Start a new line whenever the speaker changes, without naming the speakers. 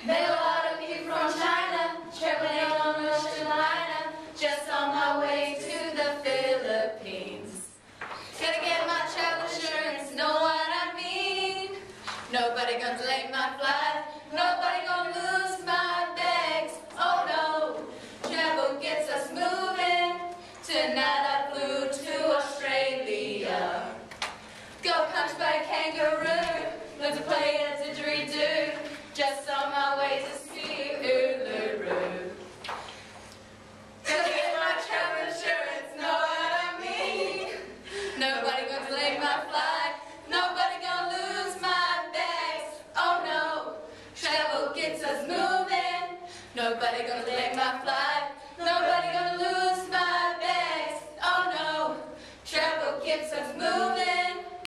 Met a lot of people from China, traveling on ocean liner, just on my way to the Philippines. Gotta get my travel insurance, know what I mean? Nobody gonna delay my flight, nobody gonna lose my bags. Oh no, travel gets us moving. Tonight I flew to Australia. Go punch by a kangaroo, learn to play a